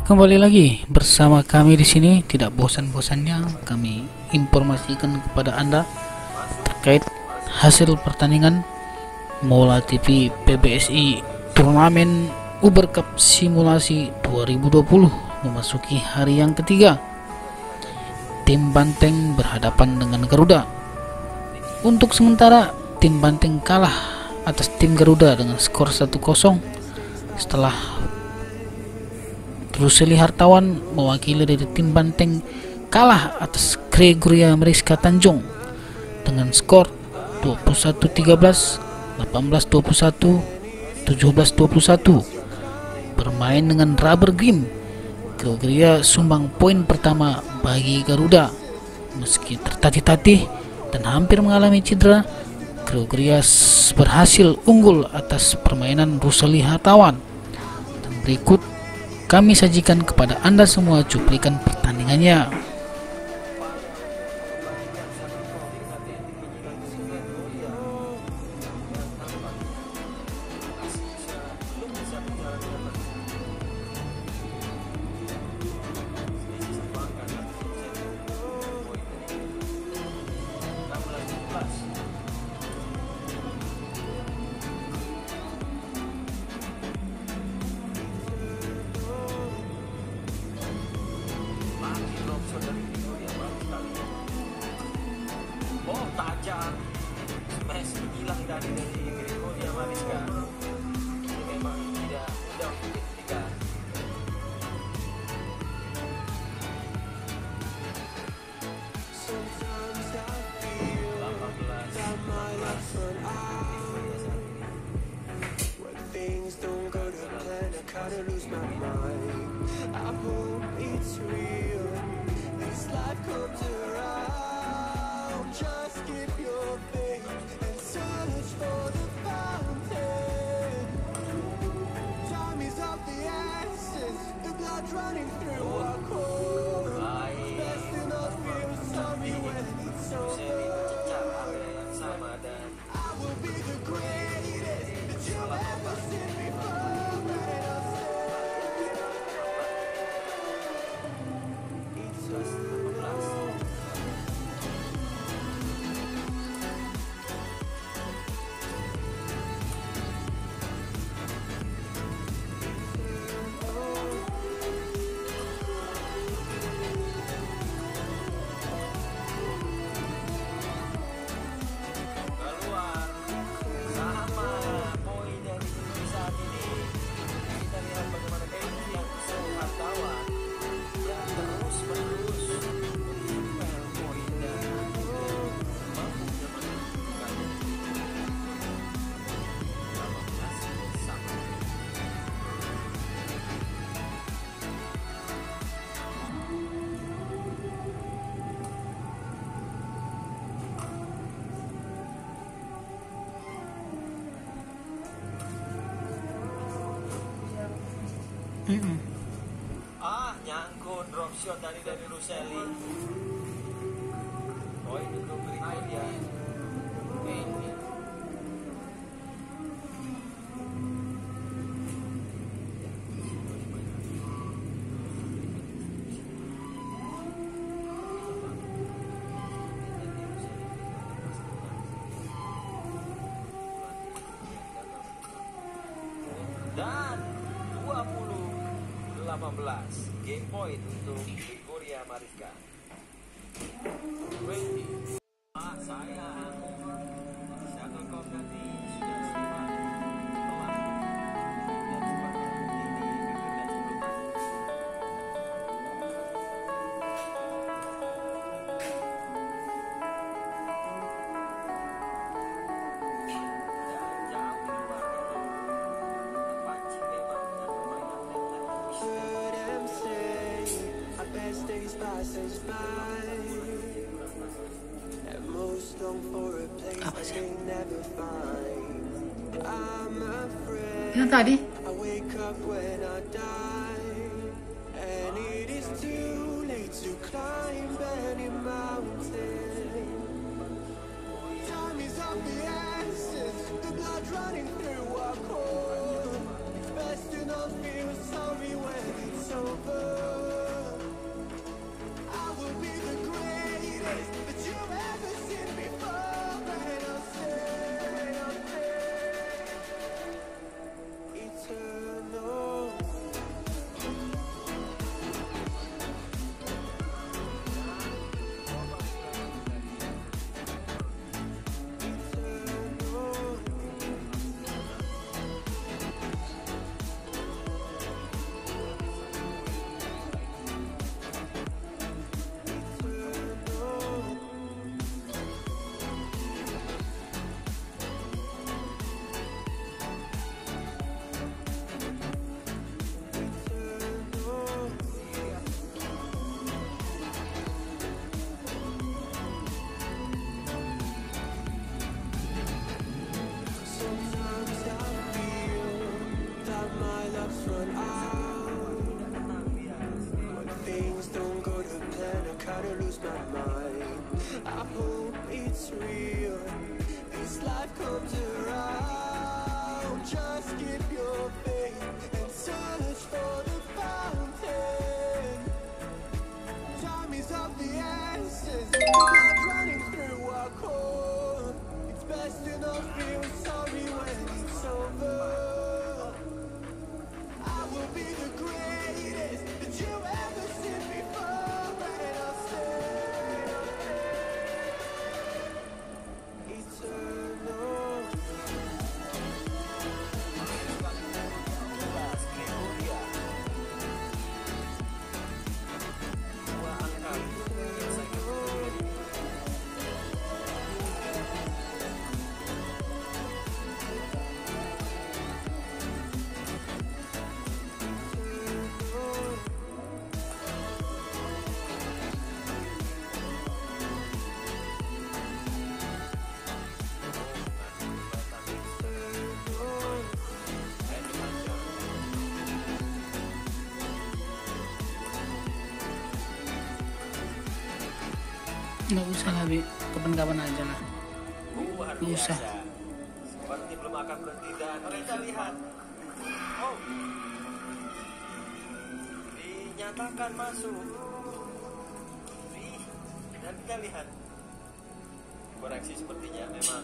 Kembali lagi bersama kami di sini. Tidak bosan-bosannya kami informasikan kepada Anda terkait hasil pertandingan Mola TV PBSI Turnamen Uber Cup Simulasi 2020 memasuki hari yang ketiga. Tim Banteng berhadapan dengan Garuda. Untuk sementara tim Banteng kalah atas tim Garuda dengan skor 1-0 setelah Ruseli Hartawan mewakili dari tim Banteng kalah atas Gregoria Mariska Tanjung dengan skor 21-13, 18-21, 17-21. Bermain dengan rubber game, Gregoria sumbang poin pertama bagi Garuda. Meski tertatih-tatih dan hampir mengalami cedera, Gregoria berhasil unggul atas permainan Ruseli Hartawan. Dan berikut kami sajikan kepada Anda semua cuplikan pertandingannya. Tajam smash hilang dari Gregoria Mariska. Ini memang tidak mudah untuk dihentikan. Just keep your faith and search for the fountain. Time is of the essence, the blood running through our core. Best to not feel sorry when it's over. I will be the greatest that you've ever seen before. Nyangkut drop shot dari Ruseli. Poin untuk Gregoria. Ini dan 20-18 game point untuk Gregoria Mariska. 20. Sayang. Siapa kau ganti? Sudah siap. Apa sih? Yang tadi? Best to not feel sorry when it's over. I hope it's real. This life comes around. Just keep your faith and search for the fountain. Time is of the essence. Blood running through our core. It's best to not feel sorry when it's over. I will be the greatest that you ever seen before, and I'll stay eternal. Gregoria. Dua angka Nggak usah lah, Bi. Kapan-kapan aja lah. luar Nggak usah. biasa. Seperti belum akan berhenti dan kita lihat. Oh, dinyatakan masuk. Dan kita lihat koreksi sepertinya memang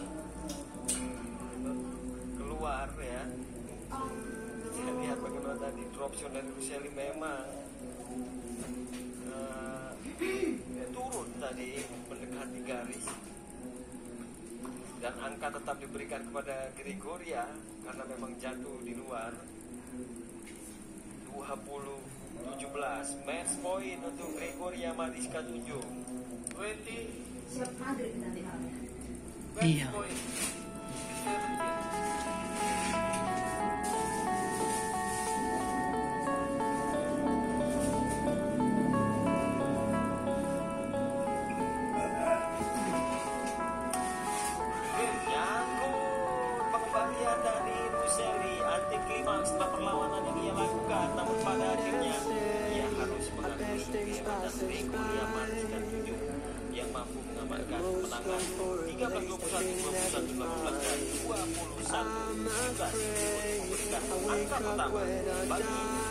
keluar ya. Kita lihat bagaimana tadi dropshot dari Ruseli memang turun tadi mendekati garis, dan angka tetap diberikan kepada Gregoria karena memang jatuh di luar. 20-17 match point untuk Gregoria Mariska Tunjung. 20 Siap Madrid nanti malamnya. match Iya. point. Nyangkut pengembalian dari Ruseli, anti klimaks setelah perlawanan yang ia lakukan, namun pada akhirnya ia harus mengakui kehebatan Gregoria Mariska Tunjung yang mampu mengamankan kemenangan 13-21, 21-18 dan 21-19 untuk memberikan angka pertama bagi